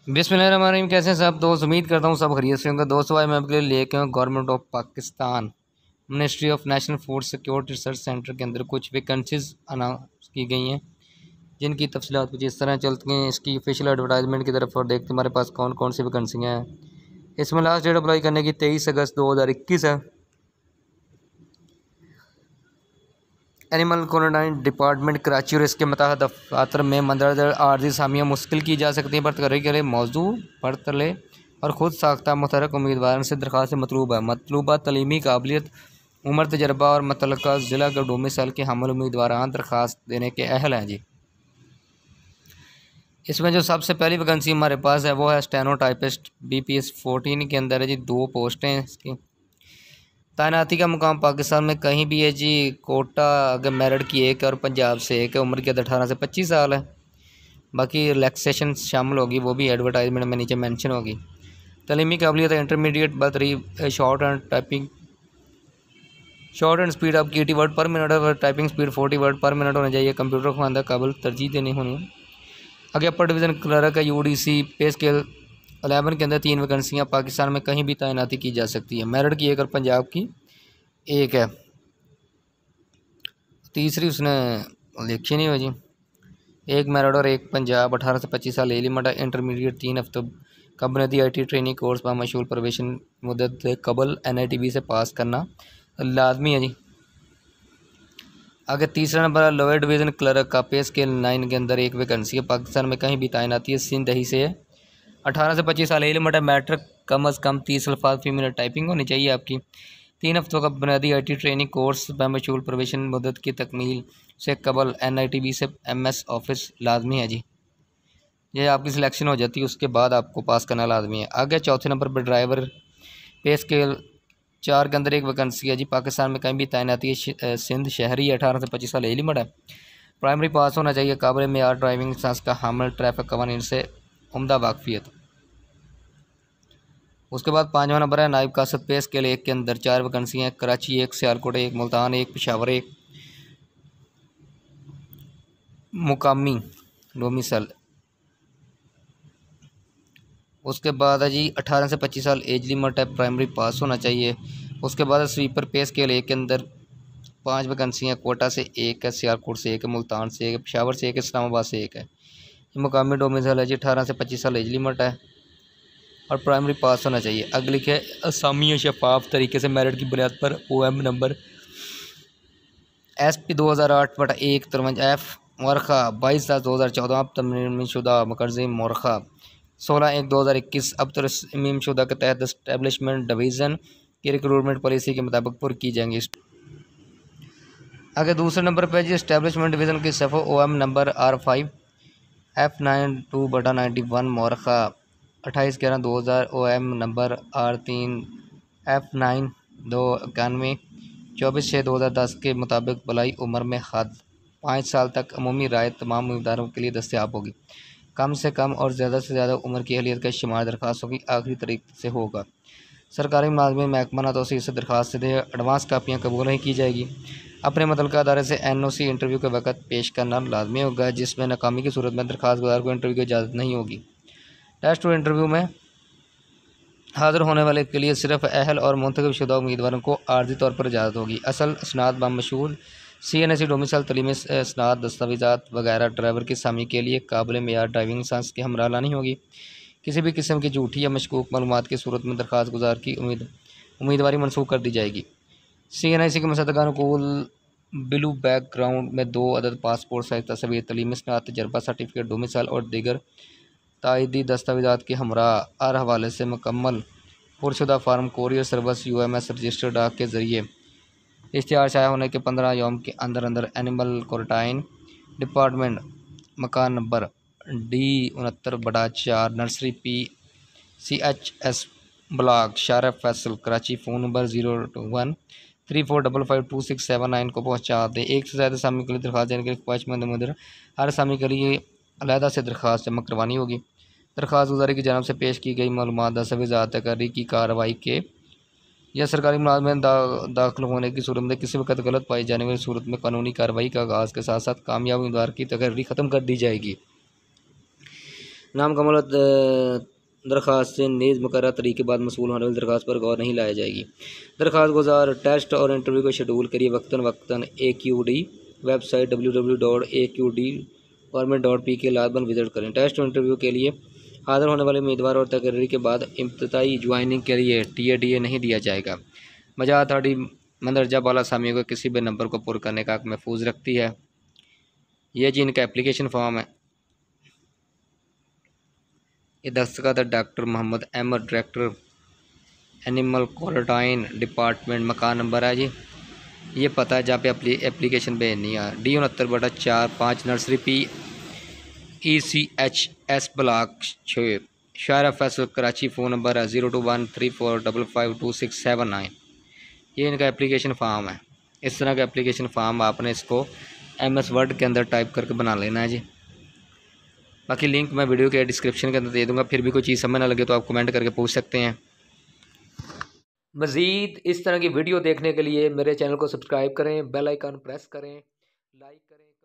बिस्मिल्लाहिर्रहमानिर्रहीम। कैसे हैं सब दोस्त? उम्मीद करता हूँ सब खैरियत से होंगे। दोस्तों आज मैं आपके लिए लेके आऊँ government of Pakistan ministry of national food security research centre के अंदर कुछ वैकेंसीज अनाउंस की गई हैं, जिनकी तफसीलात कुछ इस तरह चलती हैं। इसकी ऑफिशियल एडवर्टाइजमेंट की तरफ और देखते हैं हमारे पास कौन कौन सी वैकेंसियाँ हैं। इसमें लास्ट डेट अप्लाई करने की 23 अगस्त 2021 है। एनिमल क्वारंटाइन डिपार्टमेंट कराची और इसके मतहत दफातर में मंदरदर आर्जी सामियाँ मुश्किल की जा सकती हैं। बरकरारी के लिए मौजू पड़तले और ख़ुद साख्ता मुतहरक उम्मीदवारों से दरख्वास्त मतलूब है। मतलूबा तलीमी काबिलियत, उम्र, तजर्बा और मुतल्लका ज़िला के डोमिसाइल के हामिल उम्मीदवार दरख्वास्त देने के अहल हैं जी। इसमें जो सबसे पहली वैकेंसी हमारे पास है वो है स्टेनो टाइपिस्ट BPS 14 के अंदर है जी। 2 पोस्टें हैं इसकी। तैनाती का मुकाम पाकिस्तान में कहीं भी है जी। कोटा अगर मेरिट की एक है और पंजाब से एक है। उम्र की 18 से 25 साल है। बाकी रिलैक्सेशन शामिल होगी, वो भी एडवर्टाइजमेंट में नीचे मेंशन होगी। तलीमी काबिलियत इंटरमीडिएट बतरी शॉर्ट एंड स्पीड आपकी 80 वर्ड पर मिनट और typing speed 40 word per minute होनी चाहिए। कंप्यूटर खुआंदा काबिल तरजीह देनी होनी है। आगे अपर डिवीज़न क्लर्क है UDC पे स्केल 11 के अंदर 3 वैकेंसियाँ पाकिस्तान में कहीं भी तैनाती की जा सकती है। मेरिट की एक और पंजाब की एक है। तीसरी उसने लिखी नहीं हुई जी। एक मेरिट और एक पंजाब। 18 से 25 साल एज लिमिट है। इंटरमीडिएट 3 हफ्तों का बुनियादी IT ट्रेनिंग कोर्स बामशूल प्रवेशन मुद्दत कबल NITB से पास करना लाजमी है जी। आगे तीसरा नंबर है लोअर डिवीज़न क्लर्क का पे स्केल 9 के अंदर एक वैकेंसी है। पाकिस्तान में कहीं भी तैनाती है। सिंध दही से 18 से 25 साल एज लिमिट है। मैट्रिक कम अज़ कम 30 अल्फाज फी मिनट टाइपिंग होनी चाहिए आपकी। 3 हफ्तों का बुनियादी IT ट्रेनिंग कोर्स बामशूल प्रवेशन मुद्दत की तकमील से कबल NITB से MS ऑफिस लाजमी है जी। ये आपकी सिलेक्शन हो जाती है, उसके बाद आपको पास करना लाजमी है। आगे चौथे नंबर पर ड्राइवर पे स्केल 4 के अंदर एक वैकेंसी है जी। पाकिस्तान में कहीं भी तैनाती है। सिंध शहरी 18 से 25 साल एज लिमिट है। प्राइमरी पास होना चाहिए। काबिल मेयार ड्राइविंग लाइसेंस का हामिल, ट्रैफिक कवानीन से उम्दा वाकफियत। उसके बाद 5वां नंबर है नायब कासद पे स्केल 1 के अंदर 4 वैकेंसी हैं। कराची 1, सियालकोट 1, मुल्तान 1, पेशावर 1 मुकामी डोमिसाइल। उसके बाद है जी 18 से 25 साल एज लिमिट है। प्राइमरी पास होना चाहिए। उसके बाद स्वीपर पे स्केल 1 के अंदर 5 वैकेंसी हैं। कोटा से 1 है, सियालकोट से 1 है, मुल्तान से 1 है, पेशावर से 1 है, इस्लामाबाद से 1 है। ये मुकामी डोमिसाइल है जी। 18 से 25 साल एज लिमिट है और प्राइमरी पास होना चाहिए। अगली लिखे असामी शफाफ तरीके से मेरिट की बुनियाद पर OM नंबर SP 2008/1 53F मरखा 22/10/2014 अब तमीमशुदा मुकर्रम मरखा 16/1/2021 अब तरमीमशुदा के तहत इस्टेब्लिशमेंट डिवीज़न की रिक्रूटमेंट पॉलिसी के मुताबिक पुर की जाएंगी। आगे दूसरे नंबर पर जी इस्टेब्लिशमेंट डिवीज़न की सफ़ो OM नंबर R5 F92/91 मरखा 28/11/2000 OM नंबर R3 F9 291 24/6/2010 के मुताबिक बलाई उम्र में हद 5 साल तक अमूमी राय तमाम उम्मीदवारों के लिए दस्तयाब होगी। कम से कम और ज़्यादा से ज़्यादा उम्र की अहलियत का शुमार दरख्वास्तों की आखिरी तारीख से होगा। सरकारी मुलाजमीन महकमा तौसीफ़ से दरख्वास्त से एडवांस कापियाँ कबूल नहीं की जाएगी। अपने मुतल्लिका अदारे से NOC इंटरव्यू के वक़्त पेश करना लाजमी होगा, जिसमें नाकामी की सूरत में दरख्वास्त गुजार को इंटरव्यू की इजाज़त नहीं होगी। टेस्ट और इंटरव्यू में हाज़िर होने वाले के लिए सिर्फ अहल और मुंतखब शुदा उम्मीदवारों को आर्जी तौर पर इजाज़त होगी। असल इसनाद बामशूल CNSE डोमिसाइल तलीमी इसनाद दस्तावेज़ात वगैरह ड्राइवर की सामी के लिए काबिल मेयार ड्राइविंग लाइसेंस की हमरा लानी होगी। किसी भी किस्म की झूठी या मशकूक मालूमात की सूरत में दरख्वास्त गुजार की उम्मीदवारी मनसूख कर दी जाएगी। CNSE के मुसद्दक़ा अनुकूल ब्लू बैकग्राउंड में 2 अदद पासपोर्ट साइज़ तस्वीर, तलीमी इसनाद, तजर्बा सर्टिफिकेट, डोमिसाइल और दीगर तायदी दस्तावेज़ात के हमरा हर हवाले से मुकम्मल पुरशुदा form courier service UMS registered डाक के ज़रिए इश्तिहार शाया होने के 15 यौम के अंदर अंदर एनिमल क्वारंटाइन डिपार्टमेंट मकान number D69/4 nursery PCHS block शारफ फैसल कराची फ़ोन नंबर 02134552679 को पहुँचा दें। एक से ज़्यादा सामी के लिए दरख्वास्त देने के लिए ख्वाहिशमंद उम्मीदवार हर सामी के लिए अलहदा से दरख्वास्त जमा करवानी होगी। दरख्वास्त गुजारी की जानब से पेश की गई मालूमात दस्तावेज़ात तकर्री की कार्रवाई के या सरकारी मुलाजमत दाखिल होने की सूरत में किसी वक्त गलत पाई जाने वाली सूरत में कानूनी कार्रवाई का आगाज़ के साथ साथ कामयाब उम्मीदवार की तकर्री ख़त्म कर दी जाएगी। नाम कमल दरख्वास्त से नीज़ मुकर्रर तरीके बाद मसूल होने वाली दरख्वास्त पर गौर नहीं लाया जाएगी। दरख्वास्त गुजार टेस्ट और इंटरव्यू को शेड्यूल करिए वक्तन AQD वेबसाइट www.aqdgovernment.pk लाजमन विजिट करें। टेस्ट और इंटरव्यू के लिए हाज़िर होने वाले उम्मीदवार और तकरीरी के बाद इब्तदाई ज्वाइनिंग के लिए TA नहीं दिया जाएगा। मजा अथॉरिटी मंदरजा बाला सामियों को किसी भी नंबर को पुर करने का हक महफूज रखती है। ये जी इनका एप्लीकेशन फॉर्म है। ये दस्तखत doctor Mohammad Ahmed, director animal quarantine department. मकान नंबर है जी, ये पता है जहाँ पे एप्लीकेशन भेजनी है। D69/4-5 नर्सरी PECHS ब्लॉक 6 शारा फैसल कराची। फ़ोन नंबर है 021345552679। ये इनका एप्लीकेशन फॉर्म है। इस तरह का एप्लीकेशन फॉर्म आपने इसको MS वर्ड के अंदर टाइप करके बना लेना है जी। बाकी लिंक मैं वीडियो के डिस्क्रिप्शन के अंदर दे दूँगा। फिर भी कोई चीज़ समझ ना लगे तो आप कमेंट करके पूछ सकते हैं। मज़ीद इस तरह की वीडियो देखने के लिए मेरे चैनल को सब्सक्राइब करें, बेल आइकन प्रेस करें, लाइक करें।